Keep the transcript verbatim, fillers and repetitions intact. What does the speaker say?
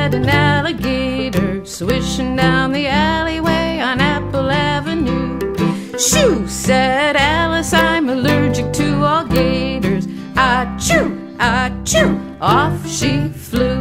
met an alligator swishing down the alleyway on Apple Avenue. "Shoo," said Alice, "I'm allergic to all gators." "Achoo, achoo," off she flew.